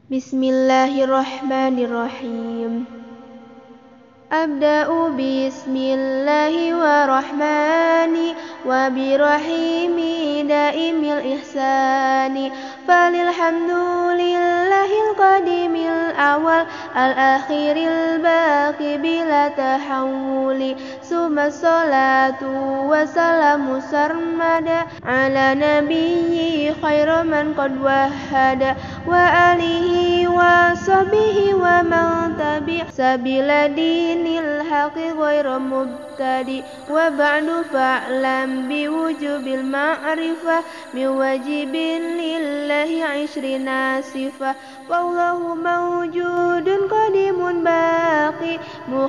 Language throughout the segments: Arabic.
Bismillahirrahmanirrahim. Abda'u bismillahi wa rahmani wa birahimi daimil ihsani falilhamdulillahil qadimil awal al-akhiril baqi bila tahawuli summa salatu wa salamu sarmada ala nabiyyi khairaman qad wahada wa alihi wa sahbihi wa man tabi' sabila dinil haqi ghairu mubtadi wa ba'du fa'lam biwujubil ma'rifah min wajibin lillahi 'ishrina sifah wallahu mawjudun qadimun baqi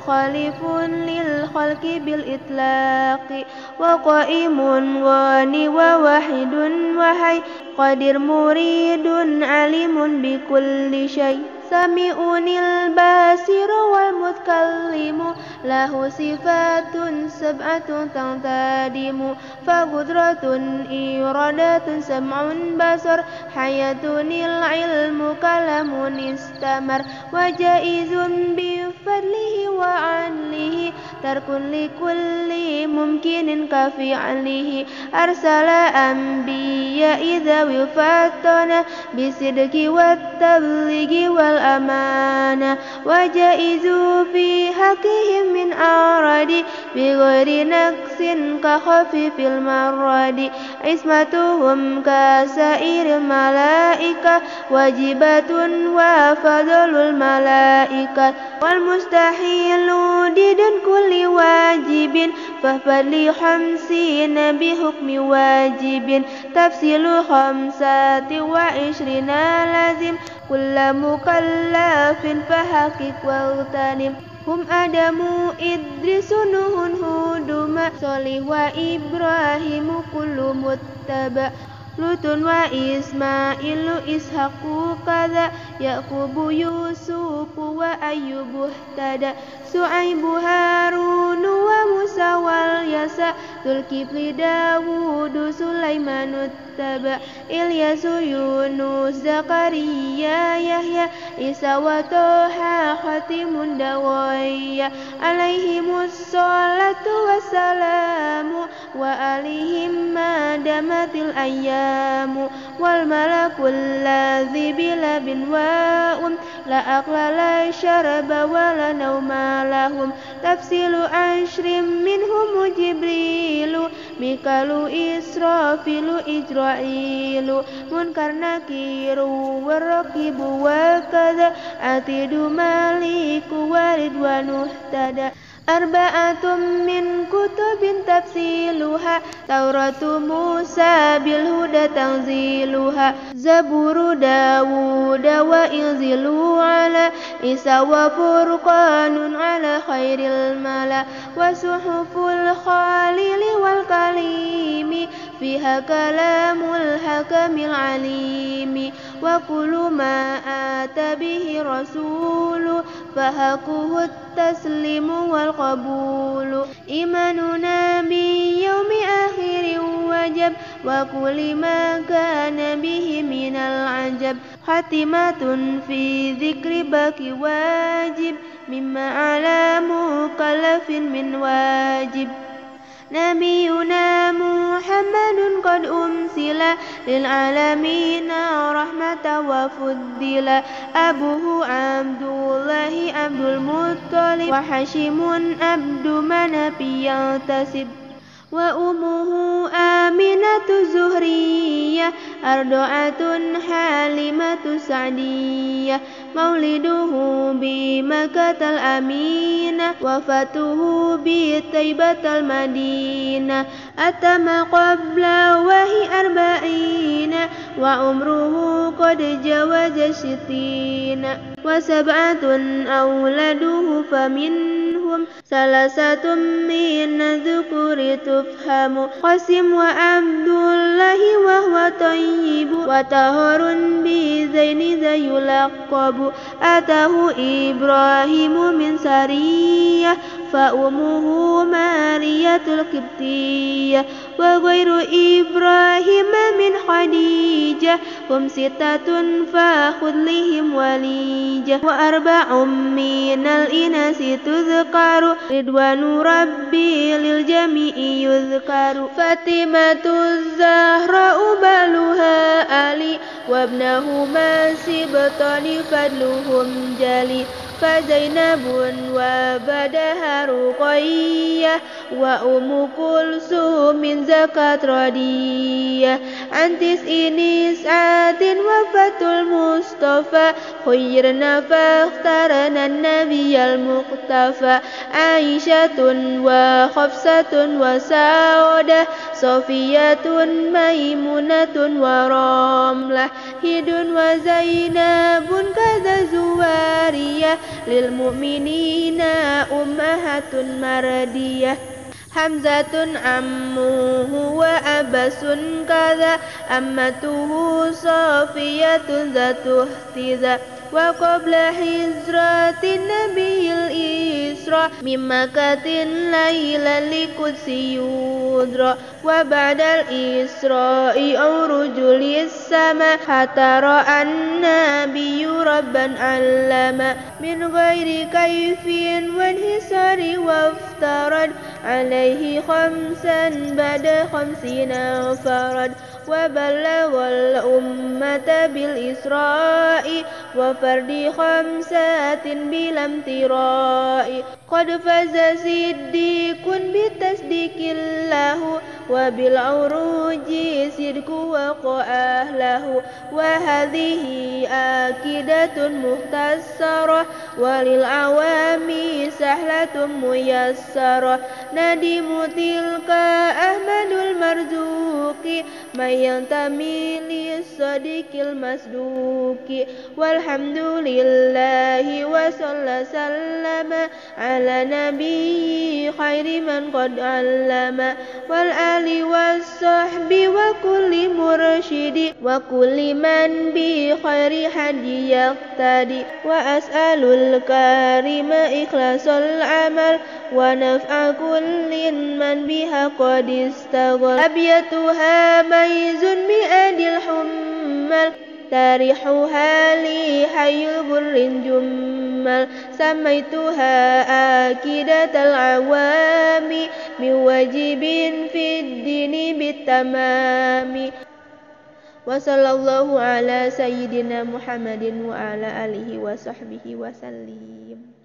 mukhalifun lil khalqi bil itlaqi wa qaimun ghani wa wahidun wahai qadir muridun alimun bi kulli syai sami'unil basiru wal mutkallimu lahu sifatun sab'atun tantadimu faqudratun iradatun sam'un basar hayatunil ilmu kalamun istamar wa jaizun bi fadlihi wa anlihi tarkun li kulli mumkinin ka fi'lihi arsala anbiya idza wifatana bisidqi wat tablighi wal amana wa jaizu fi haqqihim min aradi bi ghairi naqsin ka khafifil maradi ismatuhum ka sairil malaika wajibatun wa fadlul malaika wal mustahilu didun kulli wajibin fafadli khamsina bi hukmi wajibin tafsilu khamsati wa ishrina lazim kulla mukallafin fahaqiq wagtanim hum adamu idrisu nuhun huduma solih wa ibrahimu kullu muttaba Lutun wa Ismailu Ishaqu kadza Yaqubu Yusufu wa Ayyubu tada Su'aibu Harunu wa Musa wal Yasa Zulkifli Dawudu Sulaimanu taba Ilyasu Yunus Zakaria Yahya Isa wa Toha Khatimun Dawaya alaihimus salatu wassalamu wa alihim madamatil ayyamu wal malakul ladzi bila bin wa'um la aqla la syaraba wa la nauma lahum tafsilu ashrim minhum jibrilu mikalu israfilu ijrailu munkar nakiru waraqibu wa kadza atidu maliku waridwanuh tada arba'atum min kutubin tafsiluha Tauratu Musa bil huda tanziluha Zaburu Dawud wa inzilu ala Isa wa furqanun ala khairil mala wa suhuful khalili wal kalimi fiha kalamul hakamil alimi wa kullu ma ata bihi rasulu fahaquhu taslimu wal qabulu imanuna bi yaumi akhirin wajib wa kulli ma kana bihi minal ajab khatimatun fi dzikri baki wajib mimma ala mukallafin min wajib Nabiyuna Muhammadun qad umsila lil alamina rahmatan wa fuddila Abuhu Abdullahi Abdul Muttalib wa Hashimun Abdu Manafi yantasib wa umuhu Aminatu Zuhriyah Ardo'atun Halimatu Sa'diyah Mauliduhu bi Makkatal Aminah Wafatuhu bi Taibatal Madinah Atama qabla wahi arba'ina Wa umruhu qad jawaza sitina Wa sab'atun awladuhu faminhum Salasatum min dzukuri tufhamu Qasim wa Abdullahi wa huwa tayyibu Wa tahurun bi zaini zayulaqabu Atahu Ibrahimu min sariyah فأمه مارية القبطية وغير إبراهيم من خديجة هم 6 فخذ لهم وليجة و4 من الإناث تذكر رضوان ربي للجميع يذكر فاطمة الزهراء بالها علي وابنهما سبطان فضلهم جلي فزينب وبعدها رقية وأم كلثوم زكت رضية عن 9 نساء وفاة المصطفى خيرنا فاخترنا النبي المقتفى عائشة وحفصة وسودة صفية ميمونة ورملة هند وزينب كذا زوارية للمؤمنين أمهات مردية حمزة عمه وعباس كذا أمته صافية ذات اهتزاء وقبل هجرة النبي الإسراء من مكة ليلا لقدس يدرى وبعد الإسراء عرج للسماء حتى رأى النبي ربا علما من غير كيف وانحسار وافترض عليه 5 بعد 50 فرد وبلغ الأمة بالإسراء وفرد 5 بلا امتراء قد فاز صديق بتصديق له وبالعروج صدق وقع أهله وهذه آكدة مختصرة وللعوام سهلة ميسرة ندم تلك أحمد المرزوق من ينتمي للصديق المصدوق والحمد لله وصلى سلم على نبي خير من قد علم والآل والصحب وكل مرشد وكل من بخير حدي يقتدي وأسأل الكريم إخلاص العمل ونفع كل من بها قد استغل أبيتها ميز بأد الحمل تاريحها لي حي بر جمل سميتها آكدة العوام من واجب في الدين بالتمام وصلى الله على سيدنا محمد وعلى آله وصحبه وسلم.